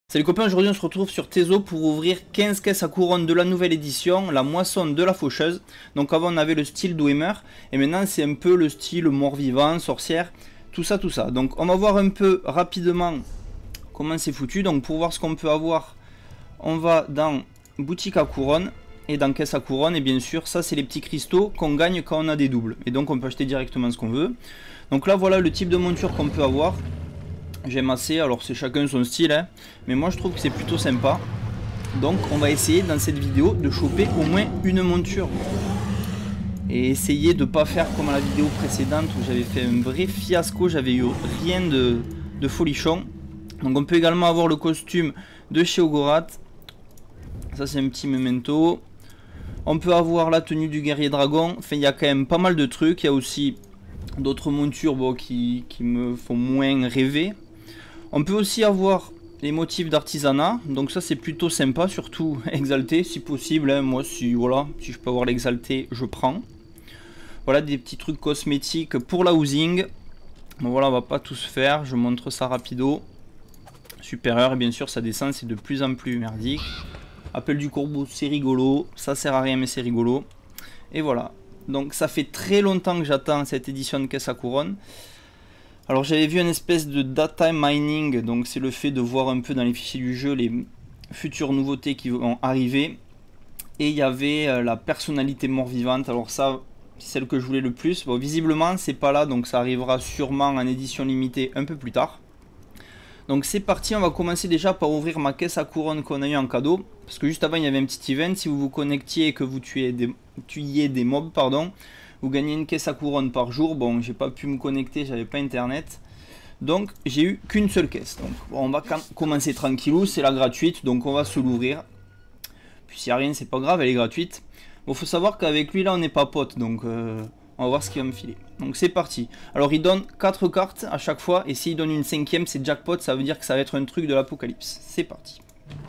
Salut copains, aujourd'hui on se retrouve sur Tezo pour ouvrir 15 caisses à couronne de la nouvelle édition, la moisson de la faucheuse. Donc avant on avait le style Dwemer et maintenant c'est un peu le style mort-vivant, sorcière, tout ça. Donc on va voir un peu rapidement comment c'est foutu. Donc pour voir ce qu'on peut avoir, on va dans boutique à couronne et dans caisse à couronne. Et bien sûr ça c'est les petits cristaux qu'on gagne quand on a des doubles. Et donc on peut acheter directement ce qu'on veut. Donc là voilà le type de monture qu'on peut avoir. J'aime assez, alors c'est chacun son style, hein, mais moi je trouve que c'est plutôt sympa. Donc on va essayer dans cette vidéo de choper au moins une monture. Et essayer de ne pas faire comme à la vidéo précédente où j'avais fait un vrai fiasco, j'avais eu rien de folichon. Donc on peut également avoir le costume de chez Ogorat. Ça c'est un petit memento. On peut avoir la tenue du guerrier dragon, enfin il y a quand même pas mal de trucs. Il y a aussi d'autres montures bon, qui me font moins rêver. On peut aussi avoir les motifs d'artisanat, donc ça c'est plutôt sympa, surtout exalté si possible, hein. Moi si je peux avoir l'exalté je prends. Voilà des petits trucs cosmétiques pour la housing. Bon voilà on va pas tous faire, je montre ça rapido. Supérieur et bien sûr ça descend, c'est de plus en plus merdique. Appel du corbeau c'est rigolo, ça sert à rien mais c'est rigolo. Et voilà, donc ça fait très longtemps que j'attends cette édition de caisse à couronne. Alors j'avais vu une espèce de data mining, donc c'est le fait de voir un peu dans les fichiers du jeu les futures nouveautés qui vont arriver. Et il y avait la personnalité mort-vivante, alors ça c'est celle que je voulais le plus. Bon visiblement c'est pas là, donc ça arrivera sûrement en édition limitée un peu plus tard. Donc c'est parti, on va commencer déjà par ouvrir ma caisse à couronne qu'on a eu en cadeau. Parce que juste avant il y avait un petit event, si vous vous connectiez et que vous tuiez des mobs, pardon, vous gagnez une caisse à couronne par jour. Bon, j'ai pas pu me connecter, j'avais pas internet. Donc j'ai eu qu'une seule caisse. Donc bon, on va commencer tranquillou, c'est la gratuite, donc on va se l'ouvrir. Puis s'il n'y a rien, c'est pas grave, elle est gratuite. Bon, faut savoir qu'avec lui là on n'est pas potes, donc on va voir ce qu'il va me filer. Donc c'est parti. Alors il donne 4 cartes à chaque fois, et s'il donne une 5e, c'est jackpot, ça veut dire que ça va être un truc de l'apocalypse. C'est parti.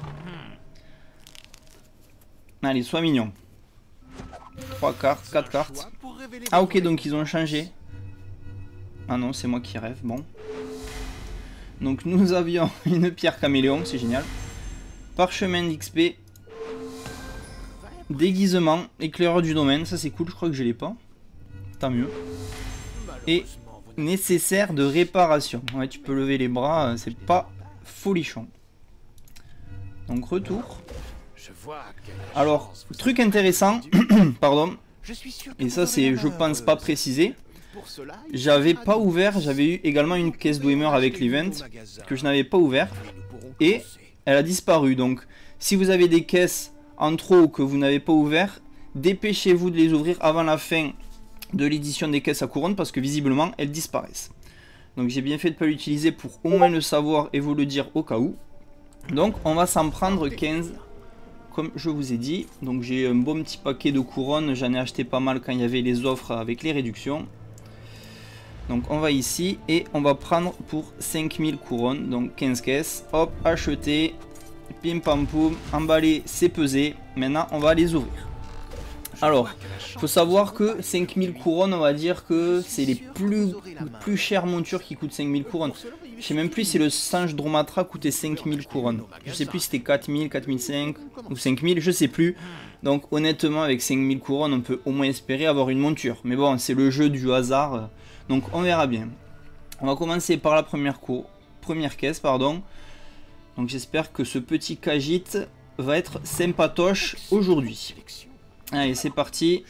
Allez, sois mignon. 3 cartes, 4 cartes. Ah ok, donc ils ont changé. Ah non, c'est moi qui rêve, bon. Donc nous avions une pierre caméléon, c'est génial. Parchemin d'XP. Déguisement, éclaireur du domaine, ça c'est cool, je crois que je l'ai pas. Tant mieux. Et nécessaire de réparation. Ouais, tu peux lever les bras, c'est pas folichon. Donc retour. Alors, truc intéressant, pardon, et ça c'est, je pense, pas précisé. J'avais pas ouvert, j'avais eu également une caisse Dwemer avec l'event que je n'avais pas ouvert et elle a disparu. Donc, si vous avez des caisses en trop que vous n'avez pas ouvert, dépêchez-vous de les ouvrir avant la fin de l'édition des caisses à couronne parce que visiblement elles disparaissent. Donc j'ai bien fait de ne pas l'utiliser pour au moins le savoir et vous le dire au cas où. Donc on va s'en prendre 15 comme je vous ai dit. Donc j'ai un bon petit paquet de couronnes, j'en ai acheté pas mal quand il y avait les offres avec les réductions. Donc on va ici et on va prendre pour 5000 couronnes, donc 15 caisses. Hop, acheter, pim pam poum, emballer, c'est pesé. Maintenant on va les ouvrir. Alors, faut savoir que 5000 couronnes, on va dire que c'est les plus chères montures qui coûtent 5000 couronnes. Je sais même plus si le singe Dromatra coûtait 5000 couronnes. Je sais plus si c'était 4000, 4005 ou 5000, je sais plus. Donc honnêtement, avec 5000 couronnes, on peut au moins espérer avoir une monture. Mais bon, c'est le jeu du hasard, donc on verra bien. On va commencer par la première caisse, pardon. Donc j'espère que ce petit Khajiit va être sympatoche aujourd'hui. Allez, c'est parti.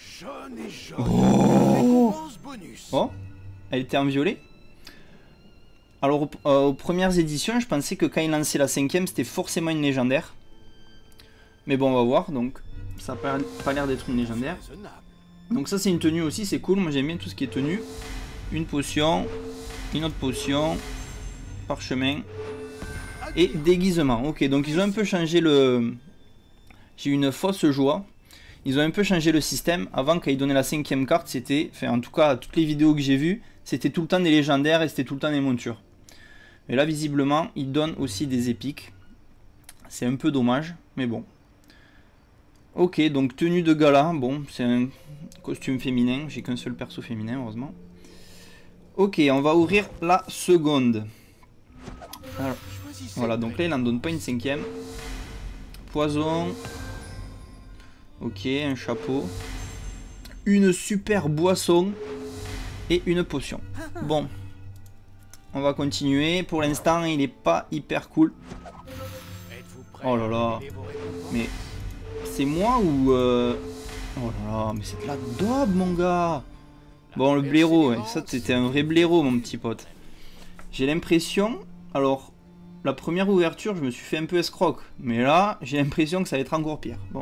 Oh, oh, elle était en violet. Alors, aux premières éditions, je pensais que quand il lançait la 5e, c'était forcément une légendaire. Mais bon, on va voir. Donc, ça n'a pas l'air d'être une légendaire. Donc ça, c'est une tenue aussi, c'est cool. Moi, j'aime bien tout ce qui est tenue. Une potion, une autre potion, parchemin et déguisement. Ok, donc ils ont un peu changé le... J'ai eu une fausse joie. Ils ont un peu changé le système. Avant, quand ils donnaient la 5e carte, c'était... Enfin, en tout cas, toutes les vidéos que j'ai vues, c'était tout le temps des légendaires et c'était tout le temps des montures. Et là, visiblement, ils donnent aussi des épiques. C'est un peu dommage, mais bon. Ok, donc tenue de gala. Bon, c'est un costume féminin. J'ai qu'un seul perso féminin, heureusement. Ok, on va ouvrir la seconde. Alors, Voilà, donc là il en donne pas une cinquième. Poison. Ok, un chapeau. Une super boisson. Et une potion. Bon. On va continuer. Pour l'instant, il est pas hyper cool. Oh là là. Mais c'est moi ou... Oh là là, mais c'est de la daube, mon gars. Bon, le blaireau, ouais. Ça, c'était un vrai blaireau, mon petit pote. J'ai l'impression... Alors, la première ouverture, je me suis fait un peu escroc. Mais là, j'ai l'impression que ça va être encore pire. Bon.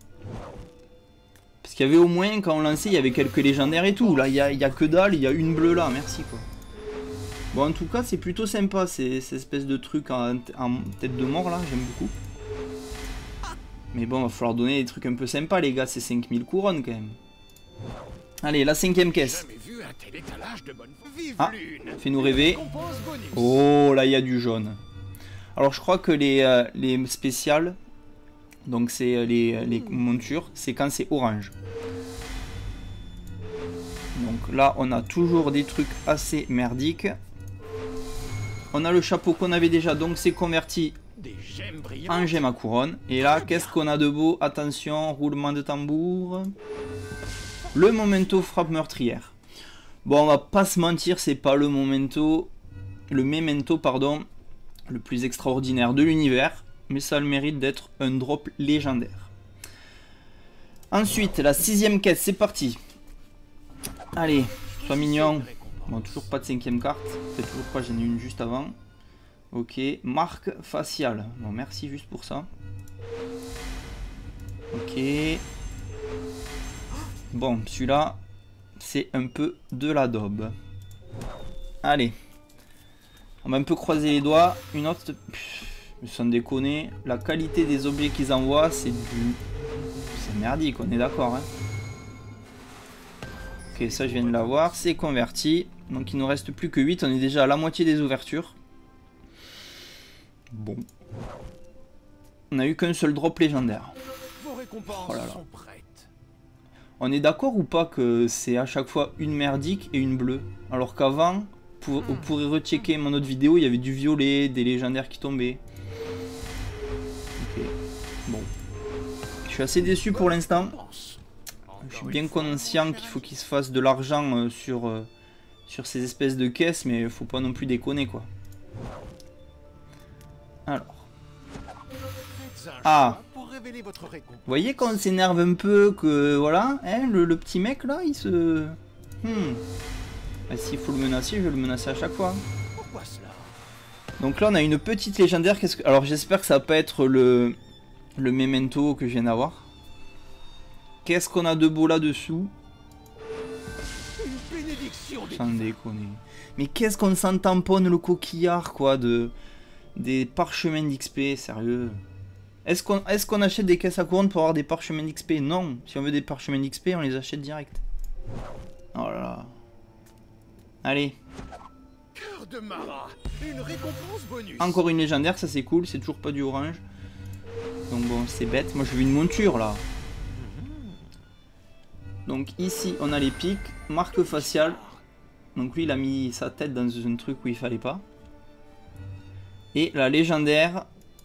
Parce qu'il y avait au moins, quand on lançait, il y avait quelques légendaires et tout. Là, il y a que dalle, il y a une bleue là. Merci, quoi. Bon, en tout cas, c'est plutôt sympa, ces espèces de trucs en tête de mort, là. J'aime beaucoup. Mais bon, il va falloir donner des trucs un peu sympas, les gars. C'est 5000 couronnes, quand même. Allez, la cinquième caisse. Ah, fais-nous rêver. Oh, là, il y a du jaune. Alors, je crois que les spéciales, donc c'est les montures, c'est quand c'est orange. Donc là, on a toujours des trucs assez merdiques. On a le chapeau qu'on avait déjà, donc c'est converti en gemme à couronne. Et là, qu'est-ce qu'on a de beau? Attention, roulement de tambour. Le memento frappe meurtrière. Bon, on va pas se mentir, c'est pas le memento, pardon, le plus extraordinaire de l'univers, mais ça a le mérite d'être un drop légendaire. Ensuite, la sixième quête, c'est parti. Allez, sois mignon. Bon, toujours pas de cinquième carte. Peut-être toujours pas, j'en ai une juste avant. Ok, marque faciale. Bon, merci juste pour ça. Ok. Bon, celui-là, c'est un peu de la daube. Allez. On va un peu croiser les doigts. Une autre... Mais sans déconner, la qualité des objets qu'ils envoient, c'est du... C'est merdique, on est d'accord, hein. Ok, ça je viens de l'avoir, c'est converti. Donc il nous reste plus que 8, on est déjà à la moitié des ouvertures. Bon. On n'a eu qu'un seul drop légendaire. Oh là là. On est d'accord ou pas que c'est à chaque fois une merdique et une bleue? Alors qu'avant, vous pourrez rechecker mon autre vidéo, il y avait du violet, des légendaires qui tombaient. Ok, bon. Je suis assez déçu pour l'instant. Je suis bien conscient qu'il faut qu'il se fasse de l'argent sur ces espèces de caisses, mais faut pas non plus déconner, quoi. Alors. Ah. Vous voyez quand on s'énerve un peu, que voilà, hein, le petit mec là, il se... Bah, s'il faut le menacer, je vais le menacer à chaque fois. Donc là on a une petite légendaire. Alors j'espère que ça va pas être le memento que je viens d'avoir. Qu'est-ce qu'on a de beau là-dessous? Sans déconner. Mais qu'est-ce qu'on s'en tamponne le coquillard, quoi, des parchemins d'XP, sérieux. Est-ce qu'on achète des caisses à couronne pour avoir des parchemins d'XP? Non. Si on veut des parchemins d'XP, on les achète direct. Oh là là. Allez. Cœur de Mara, une récompense bonus. Encore une légendaire, ça c'est cool, c'est toujours pas du orange. Donc bon, c'est bête. Moi je veux une monture là. Donc ici on a les pics, marque faciale. Donc lui il a mis sa tête dans un truc où il fallait pas. Et la légendaire.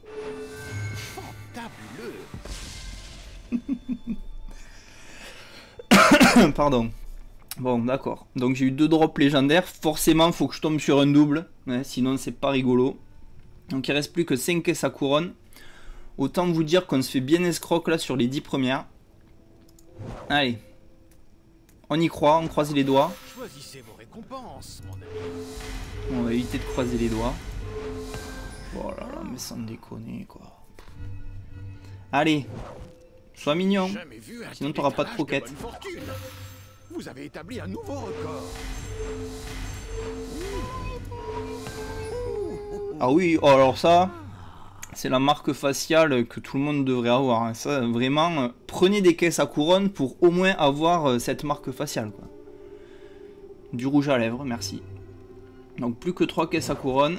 Pardon. Bon d'accord. Donc j'ai eu 2 drops légendaires. Forcément faut que je tombe sur un double. Ouais, sinon c'est pas rigolo. Donc il reste plus que 5 caisses à couronne. Autant vous dire qu'on se fait bien escroc là sur les 10 premières. Allez. On y croit, on croise les doigts. Choisissez vos récompenses, mon ami. On va éviter de croiser les doigts. Oh là là, mais sans déconner quoi. Allez. Sois mignon. Sinon t'auras pas de croquettes. Vous avez établi un nouveau record. Ah oui, oh alors ça, c'est la marque faciale que tout le monde devrait avoir. Hein. Ça, vraiment, prenez des caisses à couronne pour au moins avoir cette marque faciale, quoi. Du rouge à lèvres, merci. Donc plus que 3 caisses à couronne.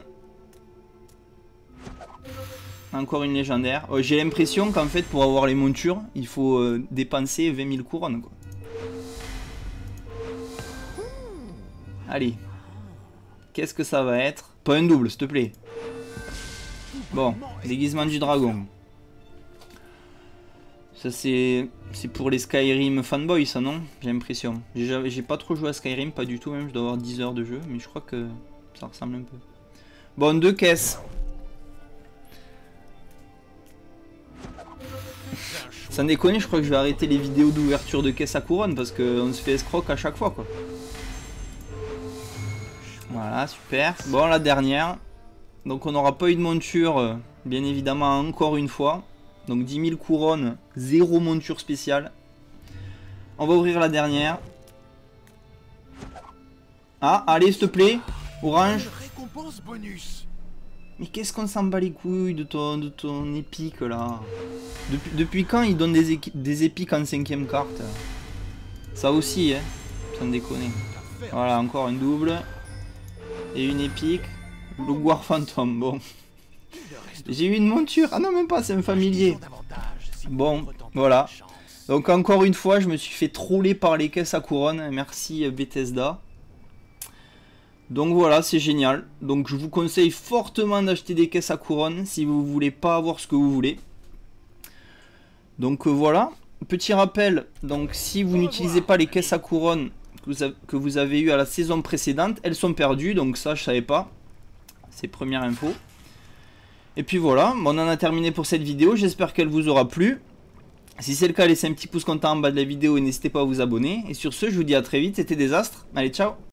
Encore une légendaire. J'ai l'impression qu'en fait pour avoir les montures, il faut dépenser 20 000 couronnes, quoi. Allez. Qu'est-ce que ça va être? Pas un double, s'il te plaît. Bon, déguisement du dragon. Ça c'est pour les Skyrim fanboys ça non? J'ai l'impression. J'ai pas trop joué à Skyrim, pas du tout même, je dois avoir 10 heures de jeu, mais je crois que ça ressemble un peu. Bon, 2 caisses. Sans déconner, je crois que je vais arrêter les vidéos d'ouverture de caisse à couronne parce qu'on se fait escroc à chaque fois quoi. Voilà, super. Bon, la dernière. Donc on n'aura pas eu de monture, bien évidemment, encore une fois. Donc 10 000 couronnes, 0 monture spéciale. On va ouvrir la dernière. Ah, allez, s'il te plaît. Orange. Récompense bonus. Mais qu'est-ce qu'on s'en bat les couilles de ton épique là? Depuis quand ils donnent des épiques en 5ème carte? Ça aussi, hein. Sans déconner. Voilà, encore une double. Et une épique. Le War Phantom, bon. J'ai eu une monture. Ah non, même pas, c'est un familier. Bon, voilà. Donc encore une fois, je me suis fait troller par les caisses à couronne. Merci Bethesda. Donc voilà, c'est génial. Donc je vous conseille fortement d'acheter des caisses à couronne si vous voulez pas avoir ce que vous voulez. Donc voilà. Petit rappel, donc si vous n'utilisez pas les caisses à couronne que vous avez eu à la saison précédente, elles sont perdues. Donc ça, je savais pas. C'est première info. Et puis voilà, on en a terminé pour cette vidéo. J'espère qu'elle vous aura plu. Si c'est le cas, laissez un petit pouce content en bas de la vidéo et n'hésitez pas à vous abonner. Et sur ce, je vous dis à très vite. C'était Désastre. Allez, ciao!